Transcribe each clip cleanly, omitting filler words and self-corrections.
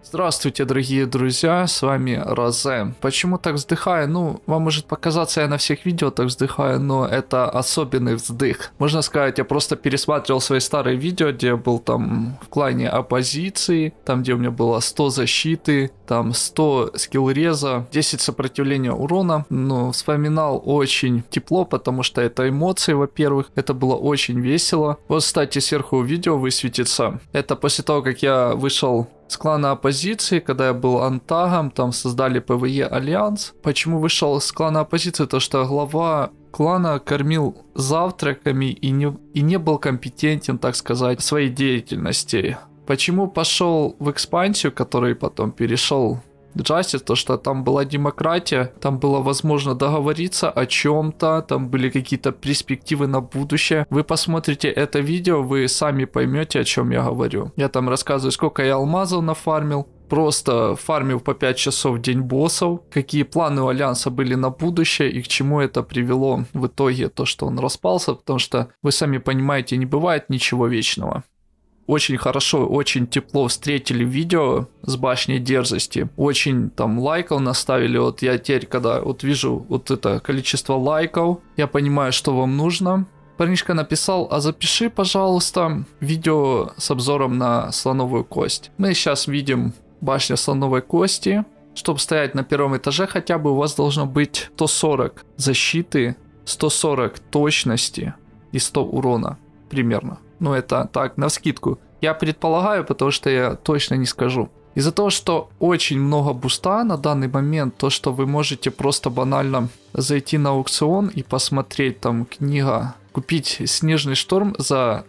Здравствуйте, дорогие друзья, с вами Розе. Почему так вздыхаю? Ну, вам может показаться, я на всех видео так вздыхаю, но это особенный вздых. Можно сказать, я просто пересматривал свои старые видео, где я был там в клане оппозиции, там где у меня было 100 защиты, там 100 скиллреза, 10 сопротивления урона. Но вспоминал очень тепло, потому что это эмоции, во-первых, это было очень весело. Вот, кстати, сверху видео высветится. Это после того, как я вышел с клана оппозиции, когда я был антагом, там создали ПВЕ Альянс. Почему вышел с клана оппозиции? То что глава клана кормил завтраками и не был компетентен, так сказать, в своей деятельности. Почему пошел в экспансию, который потом перешел в Justice, то что там была демократия, там было возможно договориться о чем-то, там были какие-то перспективы на будущее. Вы посмотрите это видео, вы сами поймете, о чем я говорю. Я там рассказываю, сколько я алмазов нафармил, просто фармил по 5 часов в день боссов, какие планы у Альянса были на будущее и к чему это привело в итоге, то, что он распался, потому что вы сами понимаете, не бывает ничего вечного. Очень хорошо, очень тепло встретили видео с башней дерзости. Очень там лайков наставили. Вот я теперь, когда вот вижу вот это количество лайков, я понимаю, что вам нужно. Парнишка написал, а запиши, пожалуйста, видео с обзором на слоновую кость. Мы сейчас видим башню слоновой кости. Чтобы стоять на первом этаже хотя бы, у вас должно быть 140 защиты, 140 точности и 100 урона примерно. Ну, это так, навскидку. Я предполагаю, потому что я точно не скажу. Из-за того, что очень много буста на данный момент, то, что вы можете просто банально зайти на аукцион и посмотреть, там, книга, купить «Снежный шторм» за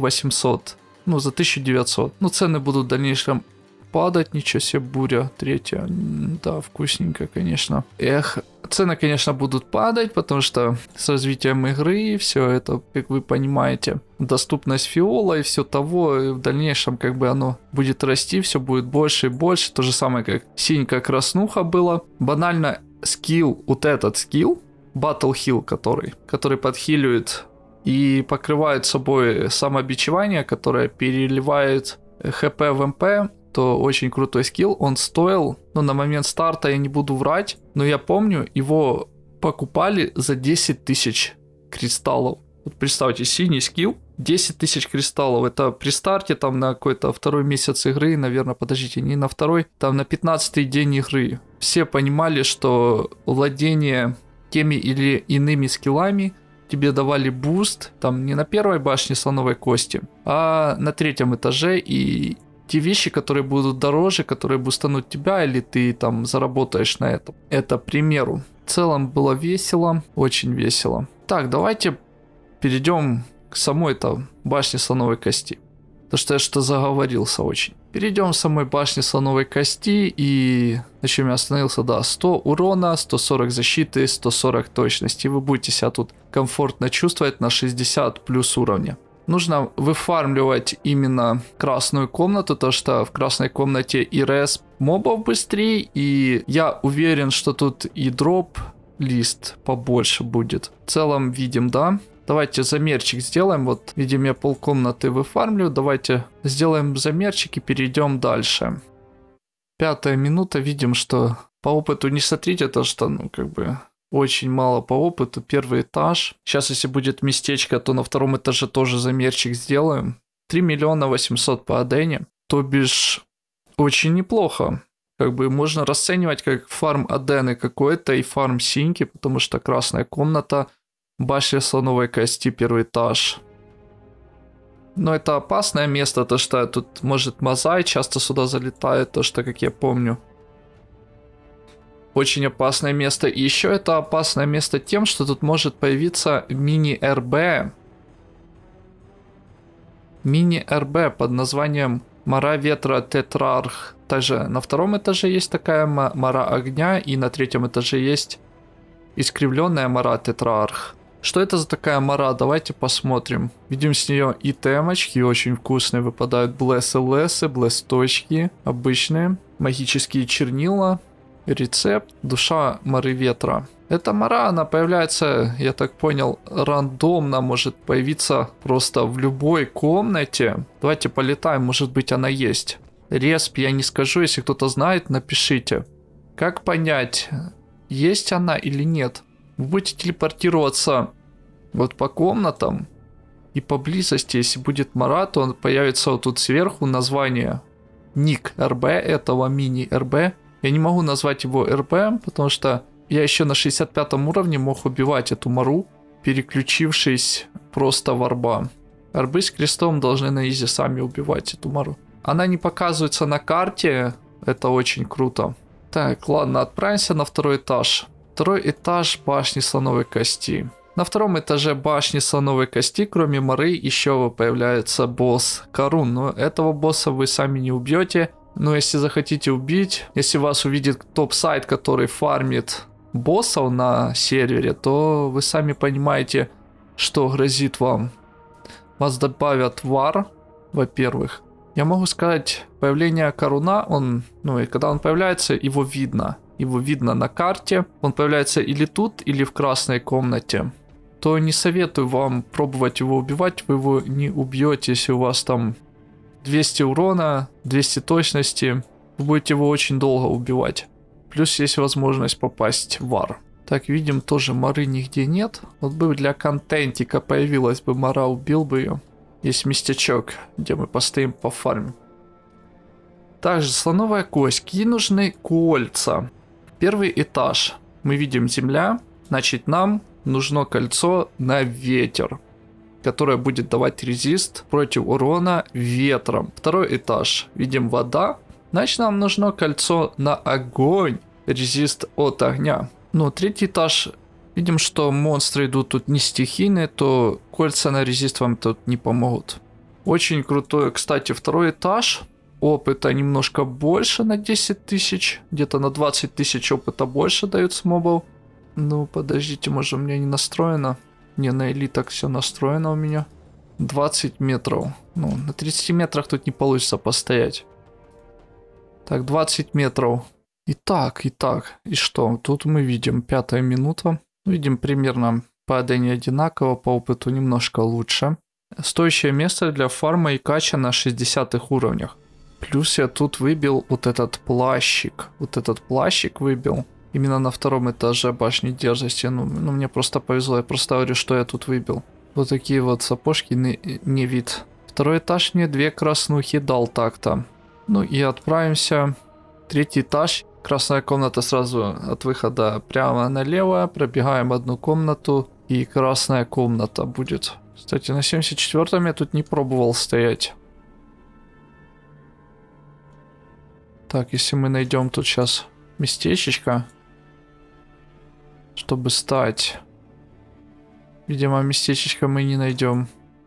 1800, ну, за 1900. Ну, цены будут в дальнейшем падать, ничего себе, буря третья, да, вкусненько, конечно. Эх, цены, конечно, будут падать, потому что с развитием игры все это, как вы понимаете, доступность фиола и все того, и в дальнейшем как бы оно будет расти, все будет больше и больше, то же самое, как синька-краснуха было. Банально скилл, вот этот скилл, Battle Heal, который подхиливает и покрывает собой самобичевание, которое переливает ХП в МП, то очень крутой скилл. Он стоил, ну, на момент старта я не буду врать, но я помню, его покупали за 10 тысяч кристаллов. Вот представьте, синий скилл, 10 тысяч кристаллов. Это при старте там на какой-то второй месяц игры, наверное, подождите, не на второй, там на 15-й день игры. Все понимали, что владение теми или иными скиллами тебе давали буст, там не на первой башне слоновой кости, а на 3-м этаже, и те вещи, которые будут дороже, которые бустанут тебя, или ты там заработаешь на этом. Это, к примеру. В целом было весело, очень весело. Так, давайте перейдем к самой-то башне слоновой кости. Потому что я что заговорился очень. Перейдем к самой башне слоновой кости, и на чем я остановился, да, 100 урона, 140 защиты, 140 точности. Вы будете себя тут комфортно чувствовать на 60 плюс уровня. Нужно выфармливать именно красную комнату, то что в красной комнате и респ мобов быстрее, и я уверен, что тут и дроп лист побольше будет. В целом видим, да? Давайте замерчик сделаем, вот видим, я полкомнаты выфармлю, давайте сделаем замерчик и перейдем дальше. 5-я минута, видим, что по опыту не смотрите, то что, ну, как бы... Очень мало по опыту, первый этаж. Сейчас, если будет местечко, то на 2-м этаже тоже замерчик сделаем. 3 800 000 по Адене. То бишь, очень неплохо. Как бы можно расценивать как фарм Адены какой-то и фарм синьки, потому что красная комната, башня слоновой кости, 1-й этаж. Но это опасное место, то что тут может мозаик часто сюда залетает, то что, как я помню. Очень опасное место. И еще это опасное место тем, что тут может появиться мини-РБ. Мини-РБ под названием Мара Ветра Тетрарх. Также на 2-м этаже есть такая Мара Огня, и на 3-м этаже есть искривленная Мара Тетрарх. Что это за такая Мара? Давайте посмотрим. Видим с нее и темочки, очень вкусные выпадают. Блессы-лессы, блесточки обычные. Магические чернила. Рецепт. Душа Мары Ветра. Эта Мара, она появляется, я так понял, рандомно, может появиться просто в любой комнате. Давайте полетаем, может быть она есть. Респ я не скажу, если кто-то знает, напишите. Как понять, есть она или нет? Вы будете телепортироваться вот по комнатам, и поблизости, если будет мара, то он появится вот тут сверху название ник РБ этого мини-РБ. Я не могу назвать его РБ, потому что я еще на 65 уровне мог убивать эту мару, переключившись просто в арба. Арбы с крестом должны на изи сами убивать эту мару. Она не показывается на карте, это очень круто. Так, ладно, отправимся на второй этаж. Второй этаж башни слоновой кости. На втором этаже башни слоновой кости, кроме мары, еще появляется босс Карун. Но этого босса вы сами не убьете. Но если захотите убить, если вас увидит топ-сайт, который фармит боссов на сервере, то вы сами понимаете, что грозит вам. Вас добавят вар, во-первых. Я могу сказать, появление Каруна, и когда он появляется, его видно. Его видно на карте. Он появляется или тут, или в красной комнате. То не советую вам пробовать его убивать. Вы его не убьете, если у вас там 200 урона, 200 точности. Вы будете его очень долго убивать. Плюс есть возможность попасть в вар. Так, видим, тоже мары нигде нет. Вот бы для контентика появилась бы мара, убил бы ее. Есть местечок, где мы постоим по фарме. Также слоновая кость. Какие нужны кольца? Первый этаж. Мы видим земля. Значит, нам нужно кольцо на ветер, которое будет давать резист против урона ветром. Второй этаж. Видим вода. Значит, нам нужно кольцо на огонь. Резист от огня. Ну, третий этаж. Видим, что монстры идут тут не стихийные, то кольца на резист вам тут не помогут. Очень крутой, кстати, второй этаж. Опыта немножко больше на 10 тысяч. Где-то на 20 тысяч опыта больше дают с мобов. Ну, подождите, может, у меня не настроено? Не, на элитах все настроено у меня. 20 метров. Ну, на 30 метрах тут не получится постоять. Так, 20 метров. Итак, и что? Тут мы видим 5-я минута. Видим примерно падение одинаково, по опыту немножко лучше. Стоящее место для фарма и кача на 60-х уровнях. Плюс я тут выбил вот этот плащик. Вот этот плащик выбил. Именно на втором этаже башни дерзости. Ну, мне просто повезло. Я просто говорю, что я тут выбил. Вот такие вот сапожки не вид. Второй этаж мне 2 краснухи дал так-то. Ну и отправимся. Третий этаж. Красная комната сразу от выхода прямо налево. Пробегаем одну комнату. И красная комната будет. Кстати, на 74-м я тут не пробовал стоять. Так, если мы найдем тут сейчас местечечко, чтобы стать. Видимо, местечечко мы не найдем.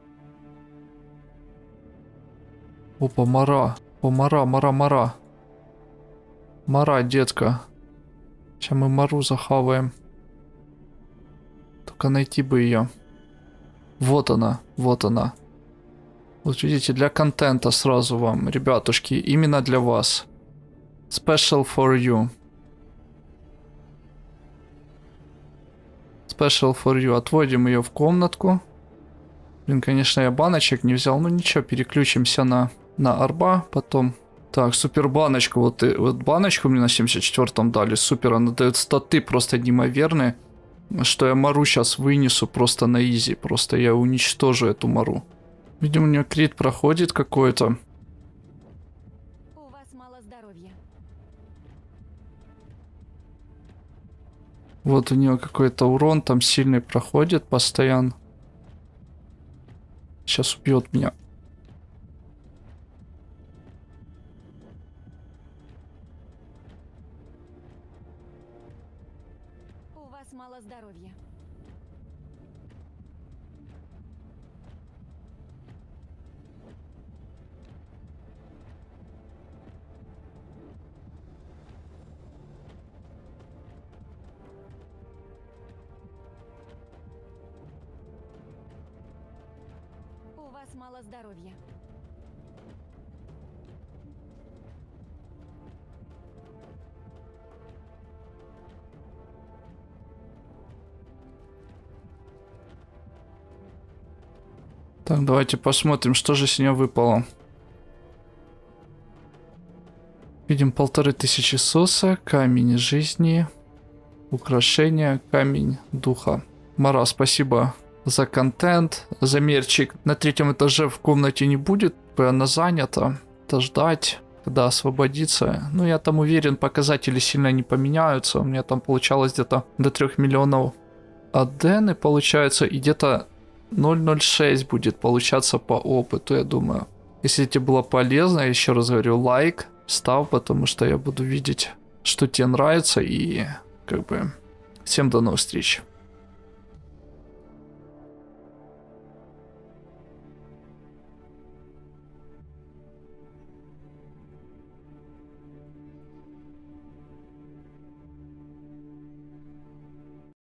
Опа, мара. О, мара. Мара, детка. Сейчас мы мару захаваем. Только найти бы ее. Вот она. Вот видите, для контента сразу вам, ребятушки, именно для вас. Special for you. Special for you. Отводим ее в комнатку. Блин, конечно, я баночек не взял, но ничего, переключимся на арба потом. Так, супер баночку. Вот баночку мне на 74-м дали. Супер, она дает статы просто неимоверные. Что я мару сейчас вынесу просто на изи. Просто я уничтожу эту мару. Видимо, у нее крит проходит какой-то. У вас мало здоровья. Вот у нее какой-то урон там сильный проходит постоянно. Сейчас убьет меня. У вас мало здоровья. У вас мало здоровья. Так, давайте посмотрим, что же с нее выпало. Видим 1500 соса, камень жизни, украшения, камень духа. Мара, спасибо за контент, за мерчик. На 3-м этаже в комнате не будет, она занята. Это ждать, когда освободится. Ну, я там уверен, показатели сильно не поменяются. У меня там получалось где-то до 3 миллионов адены получается, и где-то 0,06 будет получаться по опыту, я думаю. Если тебе было полезно, я еще раз говорю, лайк ставь, потому что я буду видеть, что тебе нравится, и как бы всем до новых встреч.